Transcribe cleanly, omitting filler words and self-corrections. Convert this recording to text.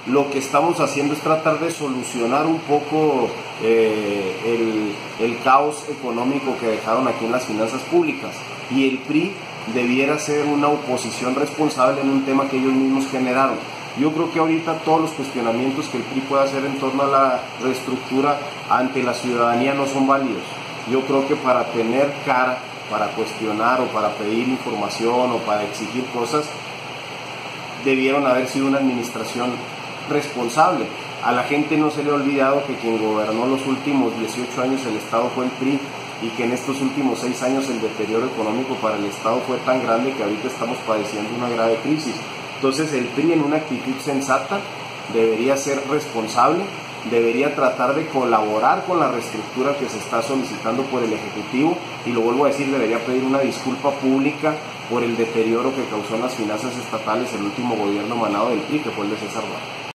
lo que estamos haciendo es tratar de solucionar un poco el caos económico que dejaron aquí en las finanzas públicas, y el PRI debiera ser una oposición responsable en un tema que ellos mismos generaron. Yo creo que ahorita todos los cuestionamientos que el PRI puede hacer en torno a la reestructura ante la ciudadanía no son válidos. Yo creo que para tener cara, para cuestionar o para pedir información o para exigir cosas, debieron haber sido una administración responsable. A la gente no se le ha olvidado que quien gobernó los últimos 18 años el Estado fue el PRI, y que en estos últimos 6 años el deterioro económico para el Estado fue tan grande que ahorita estamos padeciendo una grave crisis. Entonces el PRI, en una actitud sensata, debería ser responsable, debería tratar de colaborar con la reestructura que se está solicitando por el Ejecutivo, y lo vuelvo a decir, debería pedir una disculpa pública por el deterioro que causó en las finanzas estatales el último gobierno emanado del PRI, que fue el de César Duarte.